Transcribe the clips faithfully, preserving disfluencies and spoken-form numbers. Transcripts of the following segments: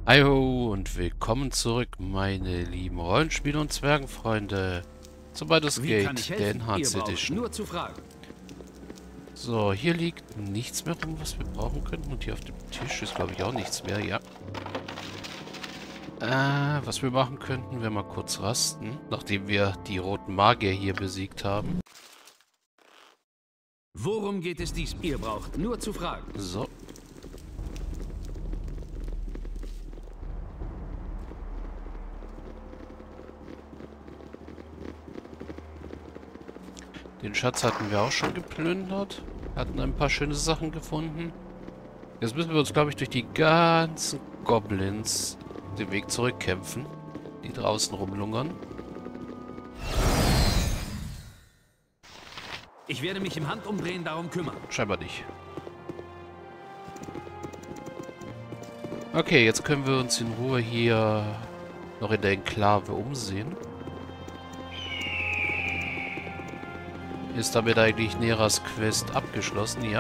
Hallo und willkommen zurück, meine lieben Rollenspiel- und Zwergenfreunde, zu Baldur's Wie kann Gate, ich der helfen? Ihr Enhanced braucht Edition. nur zu fragen. So, hier liegt nichts mehr rum, was wir brauchen könnten. Und hier auf dem Tisch ist, glaube ich, auch nichts mehr, ja. Äh, was wir machen könnten, wäre mal kurz rasten, nachdem wir die roten Magier hier besiegt haben. Worum geht es dies? Ihr braucht nur zu fragen. So. Den Schatz hatten wir auch schon geplündert. Hatten ein paar schöne Sachen gefunden. Jetzt müssen wir uns, glaube ich, durch die ganzen Goblins den Weg zurückkämpfen, die draußen rumlungern. Ich werde mich im Handumdrehen darum kümmern. Scheinbar nicht. Okay, jetzt können wir uns in Ruhe hier noch in der Enklave umsehen. Ist damit eigentlich Neras Quest abgeschlossen? Ja.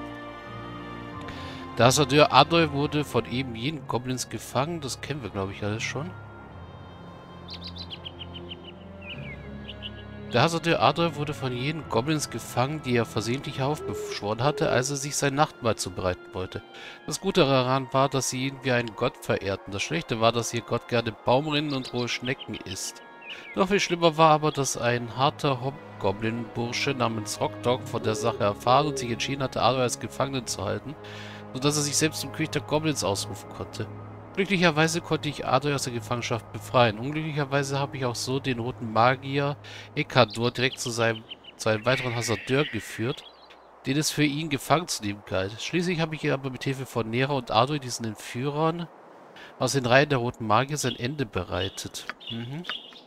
Der Hasardeur Adol wurde von eben jenen Goblins gefangen. Das kennen wir, glaube ich, alles schon. Der Hasardeur Adol wurde von jenen Goblins gefangen, die er versehentlich aufbeschworen hatte, als er sich sein Nachtmahl zubereiten wollte. Das Gute daran war, dass sie ihn wie einen Gott verehrten. Das Schlechte war, dass ihr Gott gerne Baumrinden und rohe Schnecken isst. Noch viel schlimmer war aber, dass ein harter Hobgoblin-Bursche namens Rockdog von der Sache erfahren und sich entschieden hatte, Adol als Gefangenen zu halten, sodass er sich selbst zum König der Goblins ausrufen konnte. Glücklicherweise konnte ich Adol aus der Gefangenschaft befreien. Unglücklicherweise habe ich auch so den roten Magier Ekador direkt zu seinem, zu einem weiteren Hasardeur geführt, den es für ihn gefangen zu nehmen galt. Schließlich habe ich aber mit Hilfe von Nera und Adol diesen Entführern aus den Reihen der roten Magier sein Ende bereitet. Mhm.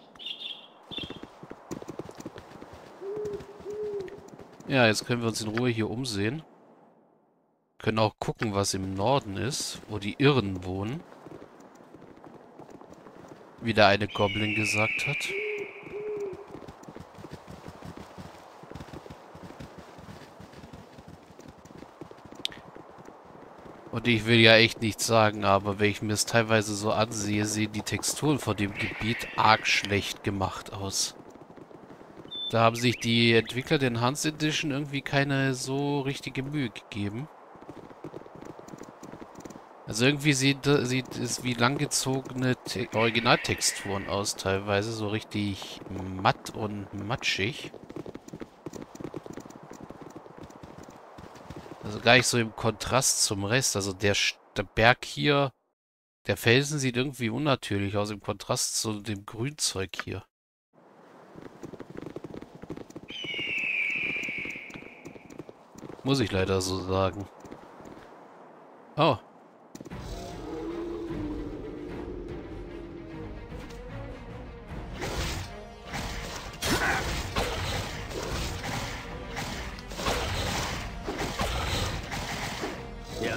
Ja, jetzt können wir uns in Ruhe hier umsehen. Können auch gucken, was im Norden ist, wo die Irren wohnen. Wie der eine Goblin gesagt hat. Und ich will ja echt nichts sagen, aber wenn ich mir es teilweise so ansehe, sehen die Texturen von dem Gebiet arg schlecht gemacht aus. Da haben sich die Entwickler der Enhanced Edition irgendwie keine so richtige Mühe gegeben. Also irgendwie sieht, sieht es wie langgezogene Te- Originaltexturen aus, teilweise so richtig matt und matschig. Also gar nicht so im Kontrast zum Rest. Also der, Sch- der Berg hier, der Felsen sieht irgendwie unnatürlich aus im Kontrast zu dem Grünzeug hier. Muss ich leider so sagen. Oh. Ja?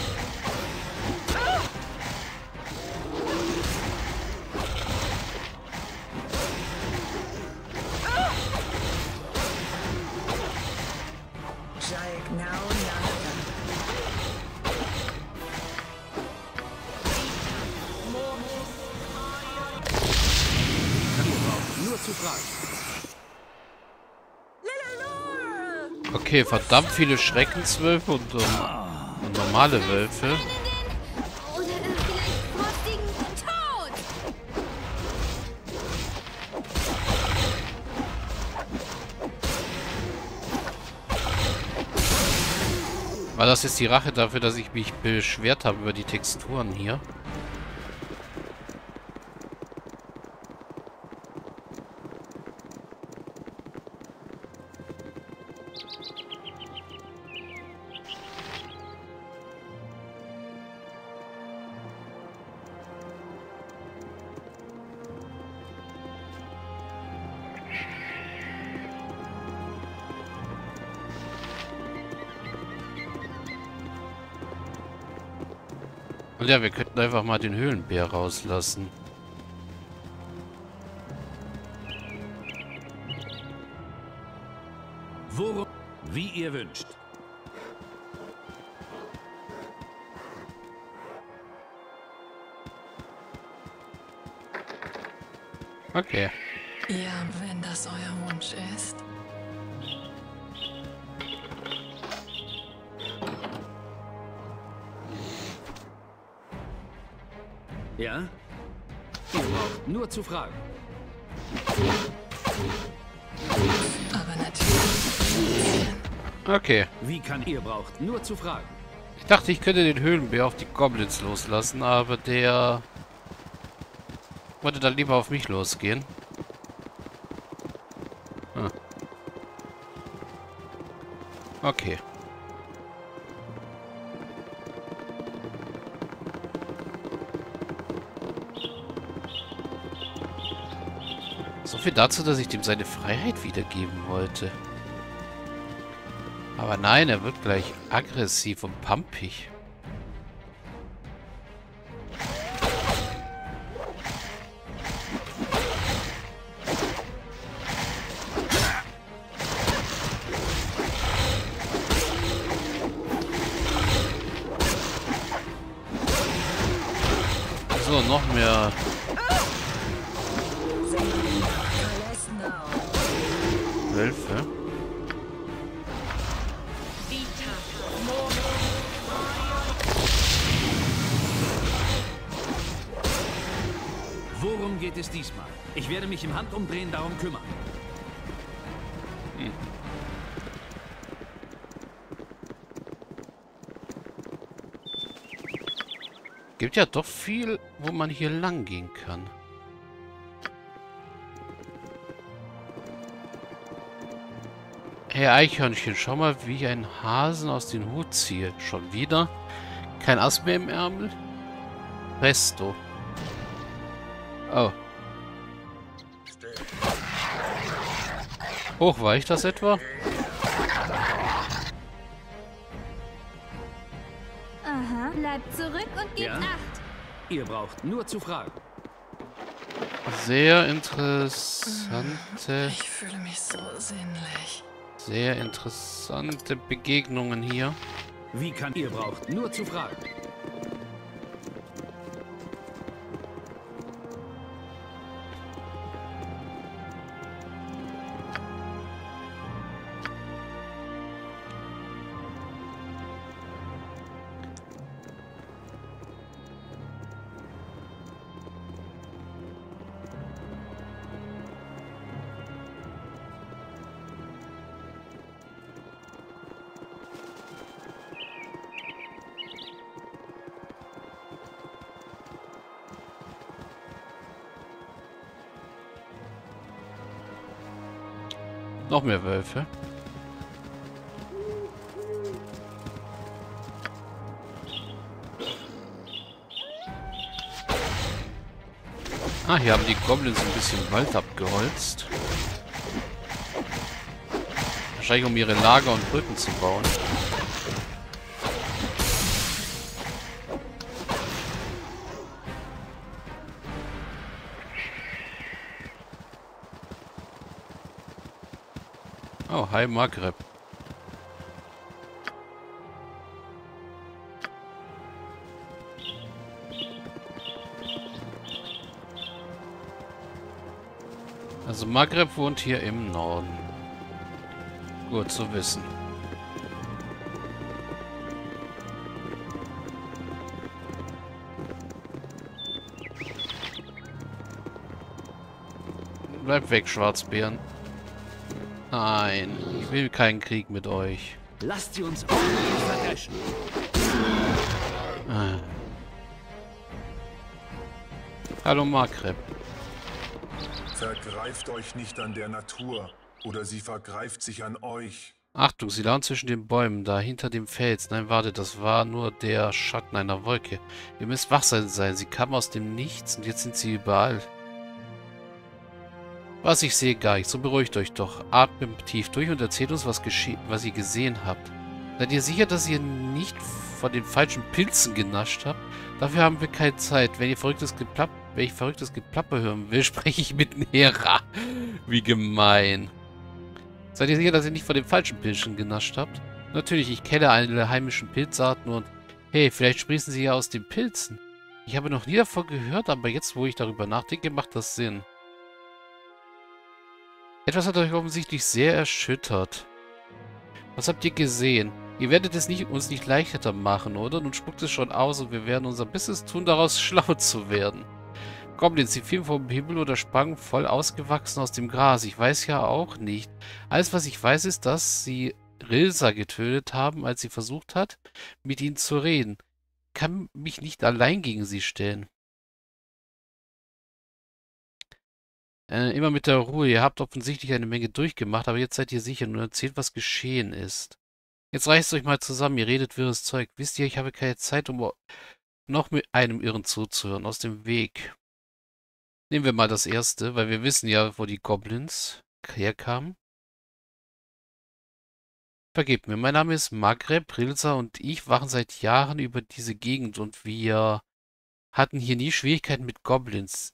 Jayek now Nanaga. Ihr braucht nur zu fragen. Okay, verdammt viele Schreckenswölfe und, ähm, und normale Wölfe. Oder vielleicht frostigen Tod. War das jetzt die Rache dafür, dass ich mich beschwert habe über die Texturen hier? Und ja, wir könnten einfach mal den Höhlenbär rauslassen. Worum? Wie ihr wünscht. Okay. Ja, wenn das euer Wunsch ist. Ja? Ihr braucht nur zu fragen. Aber natürlich. Okay. Wie kann ihr braucht nur zu fragen? Ich dachte, ich könnte den Höhlenbär auf die Goblins loslassen, aber der wollte dann lieber auf mich losgehen. Hm. Okay. So viel dazu, dass ich dem seine Freiheit wiedergeben wollte. Aber nein, er wird gleich aggressiv und pumpig. So, noch mehr Wölfe. Worum geht es diesmal? Ich werde mich im Handumdrehen darum kümmern. Hm. Gibt ja doch viel, wo man hier lang gehen kann. Hey Eichhörnchen, schau mal, wie ich einen Hasen aus dem Hut ziehe. Schon wieder? Kein Ast mehr im Ärmel? Presto. Oh. Hoch, war ich das etwa? Aha. Bleibt zurück und gebt Ja? Acht. Ihr braucht nur zu fragen. Sehr interessante, Ich fühle mich so sinnlich. sehr interessante Begegnungen hier. Wie kann ihr braucht nur zu fragen. Noch mehr Wölfe. Ah, hier haben die Goblins ein bisschen Wald abgeholzt. Wahrscheinlich um ihre Lager und Brücken zu bauen. Oh, hi Maghreb. Also Maghreb wohnt hier im Norden. Gut zu wissen. Bleib weg, Schwarzbären. Nein, ich will keinen Krieg mit euch. Lasst sie uns ordentlich verdreschen. Ah. Hallo Maghreb. Vergreift euch nicht an der Natur, oder sie vergreift sich an euch. Achtung, sie lauern zwischen den Bäumen, da hinter dem Fels. Nein, warte, das war nur der Schatten einer Wolke. Ihr müsst wachsam sein. Sie kamen aus dem Nichts und jetzt sind sie überall. Was, ich sehe gar nicht. So beruhigt euch doch. Atmet tief durch und erzählt uns, was, was ihr gesehen habt. Seid ihr sicher, dass ihr nicht von den falschen Pilzen genascht habt? Dafür haben wir keine Zeit. Wenn ihr verrücktes Geplapp Wenn ich verrücktes Geplapper hören will, spreche ich mit Nera. Wie gemein. Seid ihr sicher, dass ihr nicht von den falschen Pilzen genascht habt? Natürlich, ich kenne alle heimischen Pilzarten und... Hey, vielleicht sprießen sie ja aus den Pilzen. Ich habe noch nie davon gehört, aber jetzt, wo ich darüber nachdenke, macht das Sinn. Etwas hat euch offensichtlich sehr erschüttert. Was habt ihr gesehen? Ihr werdet es nicht, uns nicht leichter machen, oder? Nun spuckt es schon aus und wir werden unser Bestes tun, daraus schlau zu werden. Goblins, sie fielen vom Himmel oder sprangen voll ausgewachsen aus dem Gras. Ich weiß ja auch nicht. Alles, was ich weiß, ist, dass sie Rilsa getötet haben, als sie versucht hat, mit ihnen zu reden. Ich kann mich nicht allein gegen sie stellen. Äh, immer mit der Ruhe. Ihr habt offensichtlich eine Menge durchgemacht, aber jetzt seid ihr sicher und erzählt, was geschehen ist. Jetzt reißt euch mal zusammen, ihr redet wirres Zeug. Wisst ihr, ich habe keine Zeit, um noch mit einem Irren zuzuhören. Aus dem Weg. Nehmen wir mal das erste, weil wir wissen ja, wo die Goblins herkamen. Vergebt mir, mein Name ist Maghreb, Rilsa und ich wachen seit Jahren über diese Gegend und wir hatten hier nie Schwierigkeiten mit Goblins.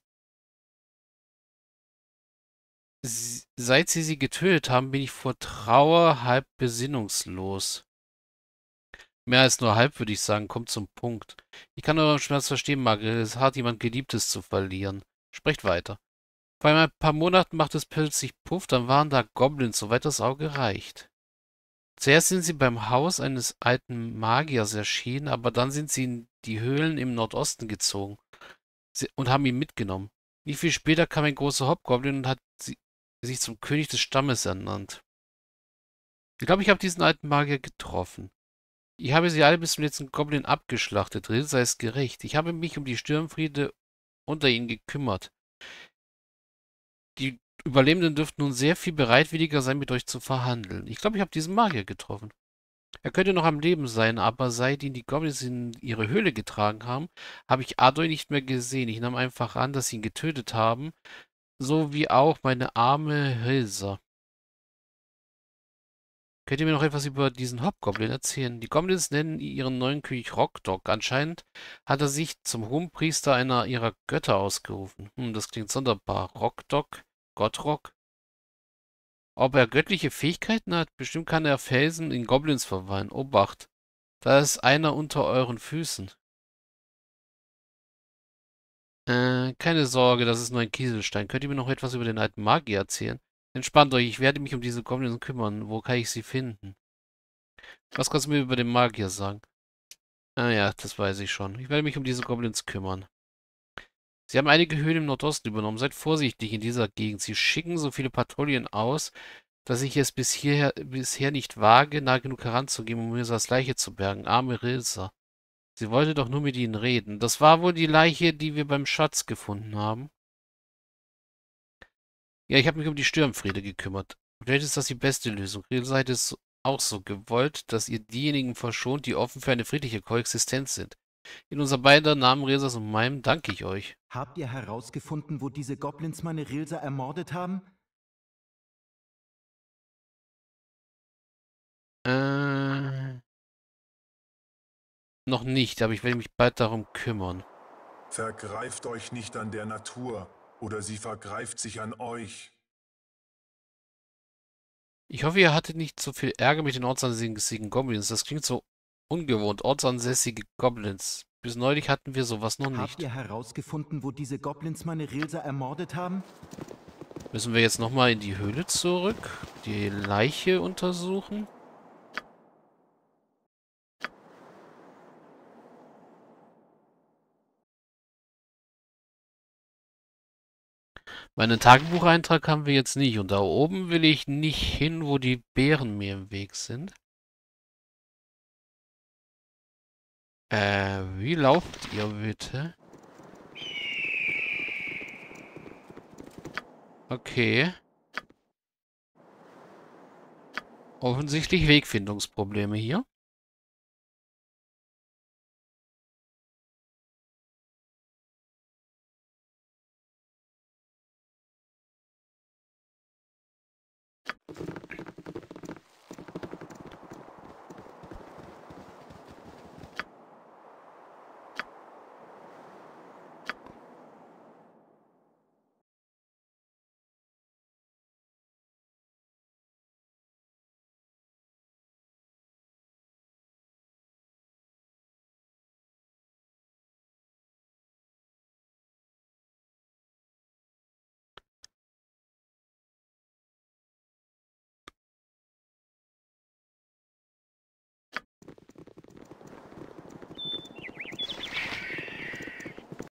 Sie, seit sie sie getötet haben, bin ich vor Trauer halb besinnungslos. Mehr als nur halb, würde ich sagen, kommt zum Punkt. Ich kann euren Schmerz verstehen, Maghreb, es ist hart, jemand Geliebtes zu verlieren. Sprecht weiter. Vor ein paar Monaten macht es plötzlich Puff, dann waren da Goblins, soweit das Auge reicht. Zuerst sind sie beim Haus eines alten Magiers erschienen, aber dann sind sie in die Höhlen im Nordosten gezogen sie, und haben ihn mitgenommen. Nicht viel später kam ein großer Hobgoblin und hat sie, sich zum König des Stammes ernannt. Ich glaube, ich habe diesen alten Magier getroffen. Ich habe sie alle bis zum letzten Goblin abgeschlachtet. Rilsa ist gerecht. Ich habe mich um die Sturmfriede unter ihnen gekümmert. Die Überlebenden dürften nun sehr viel bereitwilliger sein, mit euch zu verhandeln. Ich glaube, ich habe diesen Magier getroffen. Er könnte noch am Leben sein, aber seit ihn die Goblins in ihre Höhle getragen haben, habe ich Adoi nicht mehr gesehen. Ich nahm einfach an, dass sie ihn getötet haben, so wie auch meine arme Rilsa. Könnt ihr mir noch etwas über diesen Hobgoblin erzählen? Die Goblins nennen ihren neuen König Rockdog. Anscheinend hat er sich zum Hohenpriester einer ihrer Götter ausgerufen. Hm, das klingt sonderbar. Rockdog? Gottrock? Ob er göttliche Fähigkeiten hat? Bestimmt kann er Felsen in Goblins verwandeln. Obacht, da ist einer unter euren Füßen. Äh, keine Sorge, das ist nur ein Kieselstein. Könnt ihr mir noch etwas über den alten Magier erzählen? Entspannt euch, ich werde mich um diese Goblins kümmern. Wo kann ich sie finden? Was kannst du mir über den Magier sagen? Ah ja, das weiß ich schon. Ich werde mich um diese Goblins kümmern. Sie haben einige Höhlen im Nordosten übernommen. Seid vorsichtig in dieser Gegend. Sie schicken so viele Patrouillen aus, dass ich es bis hierher, bisher nicht wage, nah genug heranzugehen, um Mirsas Leiche zu bergen. Arme Rilsa. Sie wollte doch nur mit ihnen reden. Das war wohl die Leiche, die wir beim Schatz gefunden haben. Ja, ich habe mich um die Sturmfriede gekümmert. Vielleicht ist das die beste Lösung. Rilsa hat es auch so gewollt, dass ihr diejenigen verschont, die offen für eine friedliche Koexistenz sind. In unser beider Namen, Rilsas und meinem, danke ich euch. Habt ihr herausgefunden, wo diese Goblins meine Rilsa ermordet haben? Äh... Noch nicht, aber ich werde mich bald darum kümmern. Vergreift euch nicht an der Natur, oder sie vergreift sich an euch. Ich hoffe, ihr hattet nicht so viel Ärger mit den ortsansässigen Goblins. Das klingt so ungewohnt. Ortsansässige Goblins. Bis neulich hatten wir sowas noch nicht. Habt ihr herausgefunden, wo diese Goblins meine Rilsa ermordet haben? Müssen wir jetzt nochmal in die Höhle zurück? Die Leiche untersuchen? Meinen Tagebucheintrag haben wir jetzt nicht. Und da oben will ich nicht hin, wo die Bären mir im Weg sind. Äh, wie lauft ihr bitte? Okay. Offensichtlich Wegfindungsprobleme hier.